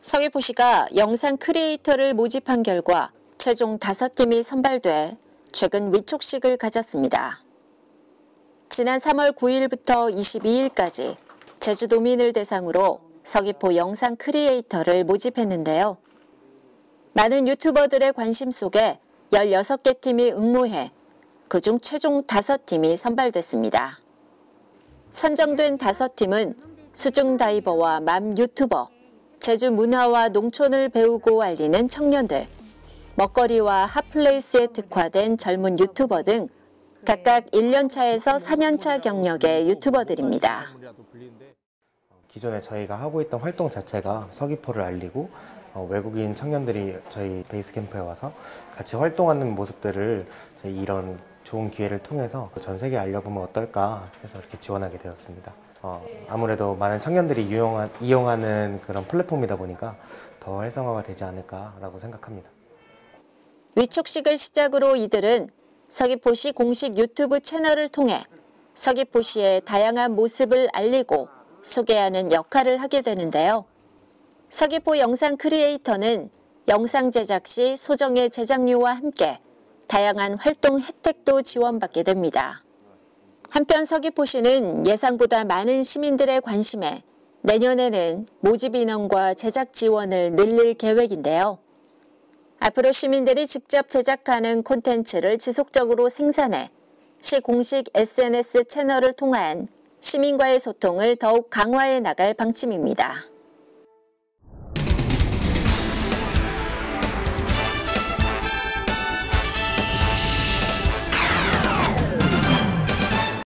서귀포시가 영상 크리에이터를 모집한 결과 최종 5팀이 선발돼 최근 위촉식을 가졌습니다. 지난 3월 9일부터 22일까지 제주도민을 대상으로 서귀포 영상 크리에이터를 모집했는데요. 많은 유튜버들의 관심 속에 16개 팀이 응모해 그중 최종 5팀이 선발됐습니다. 선정된 5팀은 수중 다이버와 맘 유튜버, 제주 문화와 농촌을 배우고 알리는 청년들, 먹거리와 핫플레이스에 특화된 젊은 유튜버 등 각각 1년차에서 4년차 경력의 유튜버들입니다. 기존에 저희가 하고 있던 활동 자체가 서귀포를 알리고 외국인 청년들이 저희 베이스 캠프에 와서 같이 활동하는 모습들을 이런 좋은 기회를 통해서 전 세계에 알려보면 어떨까 해서 이렇게 지원하게 되었습니다. 아무래도 많은 청년들이 이용하는 그런 플랫폼이다 보니까 더 활성화가 되지 않을까라고 생각합니다. 위촉식을 시작으로 이들은 서귀포시 공식 유튜브 채널을 통해 서귀포시의 다양한 모습을 알리고 소개하는 역할을 하게 되는데요. 서귀포 영상 크리에이터는 영상 제작 시 소정의 제작료와 함께 다양한 활동 혜택도 지원받게 됩니다. 한편 서귀포시는 예상보다 많은 시민들의 관심에 내년에는 모집 인원과 제작 지원을 늘릴 계획인데요. 앞으로 시민들이 직접 제작하는 콘텐츠를 지속적으로 생산해 시 공식 SNS 채널을 통한 시민과의 소통을 더욱 강화해 나갈 방침입니다.